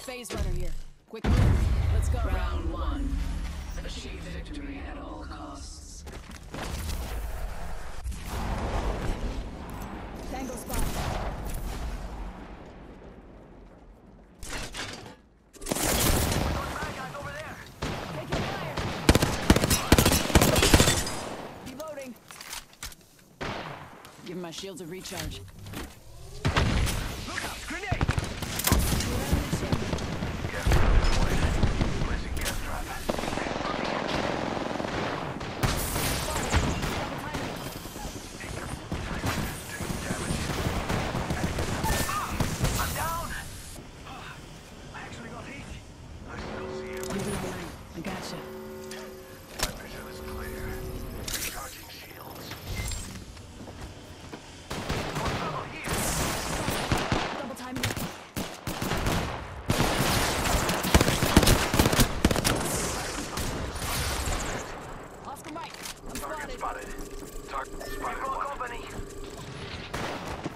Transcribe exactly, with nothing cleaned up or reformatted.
phase runner here. Quick move. Let's go. Round one. Achieve victory at all costs. Tango spot. Bad guys over there. Taking fire. Reloading. Give my shields a recharge. Look out! Grenade! Placing gas trap. I'm down! I actually got hit. I still see you. You'll be alright. I gotcha. My vision is clear. Recharging shields. One fellow here. Double timing. Oscar Mike. I'm Target spotted. spotted. Target spotted. Company.